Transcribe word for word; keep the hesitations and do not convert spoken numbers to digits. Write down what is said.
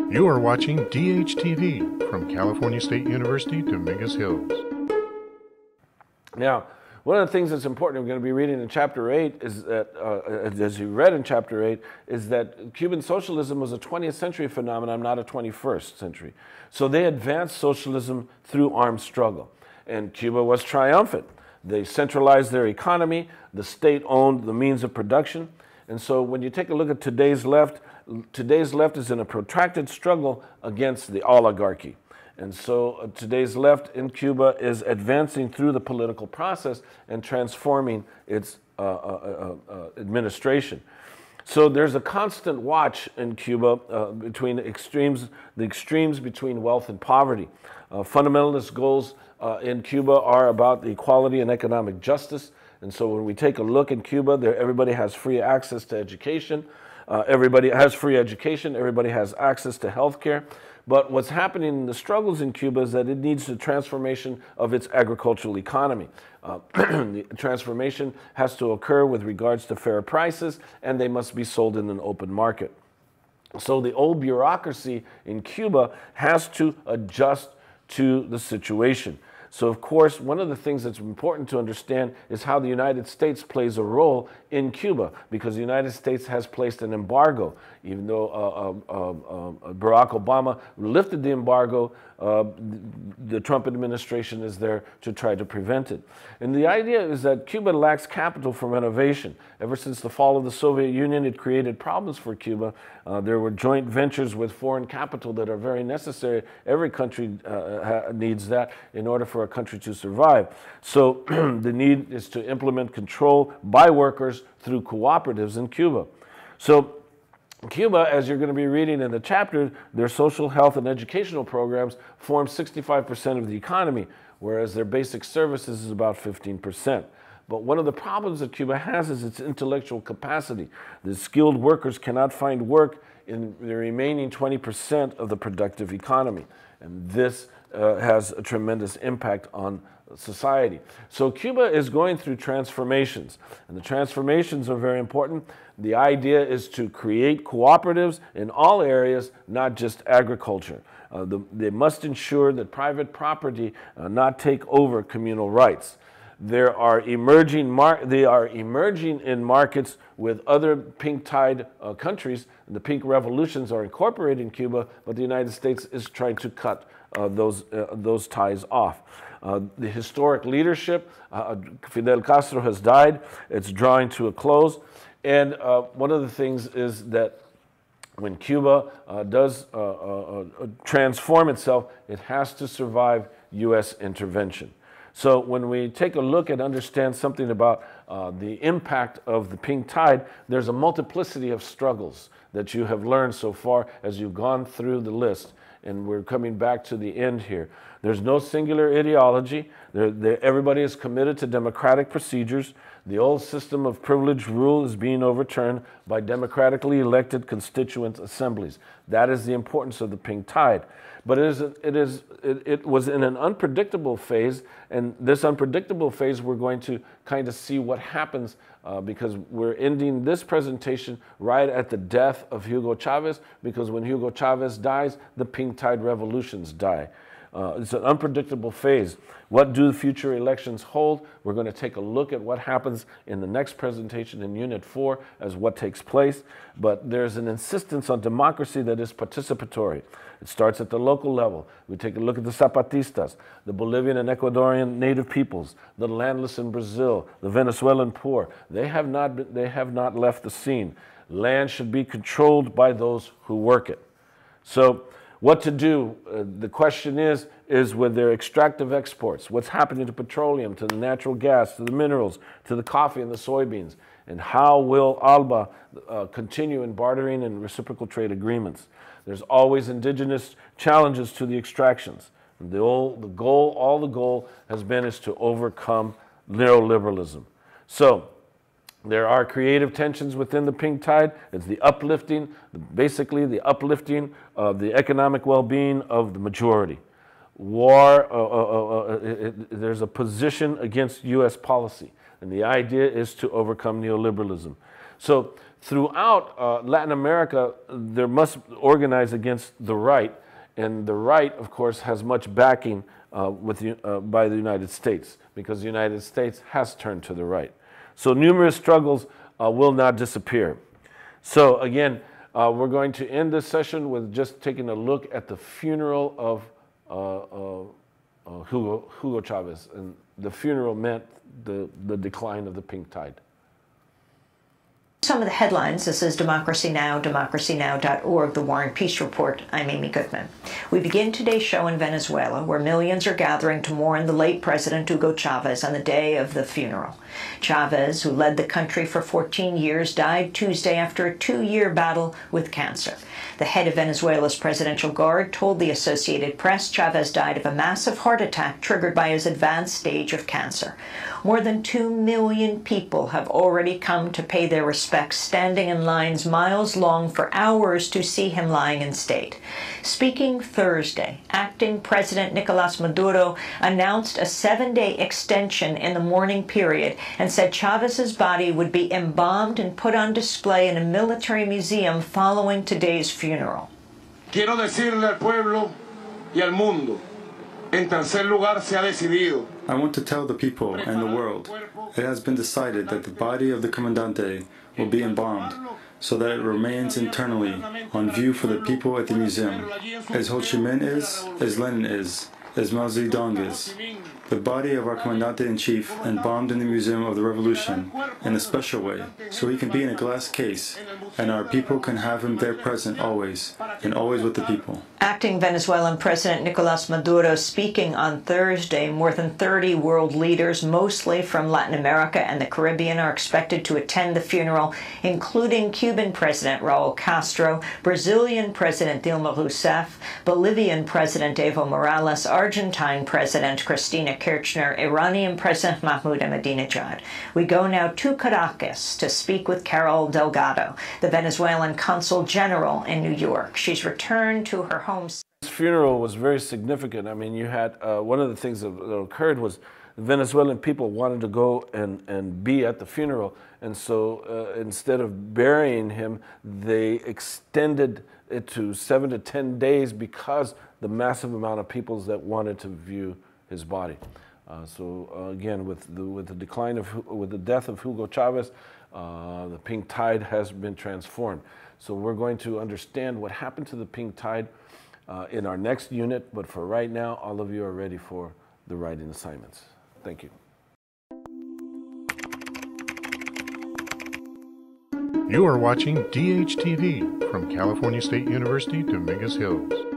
You are watching D H T V from California State University, Dominguez Hills. Now, one of the things that's important we're going to be reading in chapter eight is that, uh, as you read in chapter eight, is that Cuban socialism was a twentieth century phenomenon, not a twenty-first century. So they advanced socialism through armed struggle. And Cuba was triumphant. They centralized their economy. The state owned the means of production. And so when you take a look at today's left, today's left is in a protracted struggle against the oligarchy. And so uh, today's left in Cuba is advancing through the political process and transforming its uh, uh, uh, uh, administration. So there's a constant watch in Cuba uh, between the extremes, the extremes between wealth and poverty. Uh, fundamentalist goals uh, in Cuba are about the equality and economic justice. And so when we take a look in Cuba, there, everybody has free access to education. Uh, everybody has free education. Everybody has access to health care. But what's happening in the struggles in Cuba is that it needs the transformation of its agricultural economy. Uh, the transformation has to occur with regards to fair prices, and they must be sold in an open market. So the old bureaucracy in Cuba has to adjust to the situation. So, of course, one of the things that's important to understand is how the United States plays a role in Cuba, because the United States has placed an embargo. Even though uh, uh, uh, uh, Barack Obama lifted the embargo, uh, the Trump administration is there to try to prevent it. And the idea is that Cuba lacks capital for renovation. Ever since the fall of the Soviet Union, it created problems for Cuba. Uh, there were joint ventures with foreign capital that are very necessary. Every country uh, needs that in order for a country to survive. So the need is to implement control by workers through cooperatives in Cuba. So Cuba, as you're going to be reading in the chapter, their social, health, and educational programs form sixty-five percent of the economy, whereas their basic services is about fifteen percent. But one of the problems that Cuba has is its intellectual capacity. The skilled workers cannot find work in the remaining twenty percent of the productive economy. And this uh, has a tremendous impact on society. So Cuba is going through transformations, and the transformations are very important. The idea is to create cooperatives in all areas, not just agriculture. Uh, the, they must ensure that private property uh, not take over communal rights. There are emerging mar they are emerging in markets with other pink tide uh, countries. The pink revolutions are incorporated in Cuba, but the United States is trying to cut uh, those, uh, those ties off. Uh, the historic leadership, uh, Fidel Castro has died. It's drawing to a close. And uh, one of the things is that when Cuba uh, does uh, uh, uh, transform itself, it has to survive U S intervention. So when we take a look and understand something about uh, the impact of the pink tide, there's a multiplicity of struggles that you have learned so far as you've gone through the list. And we're coming back to the end here. There's no singular ideology. There, there, everybody is committed to democratic procedures. The old system of privileged rule is being overturned by democratically elected constituent assemblies. That is the importance of the pink tide. But it, is, it, is, it, it was in an unpredictable phase, and this unpredictable phase we're going to kind of see what happens uh, because we're ending this presentation right at the death of Hugo Chavez, because when Hugo Chavez dies, the pink tide revolutions die. Uh, it's an unpredictable phase. What do future elections hold? We're going to take a look at what happens in the next presentation in Unit four as what takes place. But there's an insistence on democracy that is participatory. It starts at the local level. We take a look at the Zapatistas, the Bolivian and Ecuadorian native peoples, the landless in Brazil, the Venezuelan poor. They have not, been, they have not left the scene. Land should be controlled by those who work it. So, what to do? Uh, the question is, is with their extractive exports, what's happening to petroleum, to the natural gas, to the minerals, to the coffee and the soybeans, and how will ALBA uh, continue in bartering and reciprocal trade agreements? There's always indigenous challenges to the extractions. The, old, the goal, all the goal has been is to overcome neoliberalism. So, there are creative tensions within the pink tide. It's the uplifting, basically the uplifting of the economic well-being of the majority. War, uh, uh, uh, it, it, there's a position against U S policy, and the idea is to overcome neoliberalism. So throughout uh, Latin America, there must organize against the right, and the right, of course, has much backing uh, with the, uh, by the United States, because the United States has turned to the right. So numerous struggles uh, will not disappear. So again, uh, we're going to end this session with just taking a look at the funeral of uh, uh, uh, Hugo, Hugo Chavez, and the funeral meant the, the decline of the pink tide. Some of the headlines. This is Democracy Now!, democracy now dot org, The War and Peace Report. I'm Amy Goodman. We begin today's show in Venezuela, where millions are gathering to mourn the late President Hugo Chavez on the day of the funeral. Chavez, who led the country for fourteen years, died Tuesday after a two-year battle with cancer. The head of Venezuela's Presidential Guard told the Associated Press Chavez died of a massive heart attack triggered by his advanced stage of cancer. More than two million people have already come to pay their respects, standing in lines miles long for hours to see him lying in state. Speaking Thursday, acting President Nicolas Maduro announced a seven-day extension in the mourning period and said Chavez's body would be embalmed and put on display in a military museum following today's funeral. Quiero decirle al pueblo y al mundo, en tercer lugar se ha decidido. I want to tell the people and the world, it has been decided that the body of the Comandante will be embalmed so that it remains internally on view for the people at the museum, as Ho Chi Minh is, as Lenin is, as Mao Zedong is. The body of our Comandante-in-Chief embalmed in the Museum of the Revolution in a special way, so he can be in a glass case, and our people can have him there present always, and always with the people. Acting Venezuelan President Nicolas Maduro speaking on Thursday. More than thirty world leaders, mostly from Latin America and the Caribbean, are expected to attend the funeral, including Cuban President Raul Castro, Brazilian President Dilma Rousseff, Bolivian President Evo Morales, Argentine President Cristina Kirchner, Iranian President Mahmoud Ahmadinejad. We go now to Caracas to speak with Carol Delgado, the Venezuelan Consul General in New York. She's returned to her home. This funeral was very significant. I mean, you had, uh, one of the things that, that occurred was the Venezuelan people wanted to go and, and be at the funeral. And so uh, instead of burying him, they extended it to seven to ten days because the massive amount of people that wanted to view his body. Uh, so uh, again, with the, with the decline of, with the death of Hugo Chavez, uh, the pink tide has been transformed. So we're going to understand what happened to the pink tide uh, in our next unit, but for right now, all of you are ready for the writing assignments. Thank you. You are watching D H T V from California State University, Dominguez Hills.